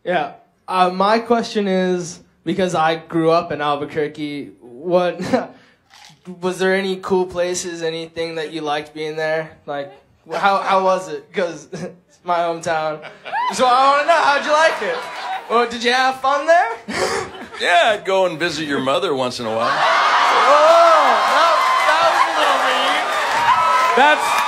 Yeah. My question is, because I grew up in Albuquerque, what was there any cool places, anything that you liked being there? Like, how was it? Because it's my hometown. So I want to know, how'd you like it? Well, did you have fun there? Yeah, I'd go and visit your mother once in a while. Oh, that was a little mean. That's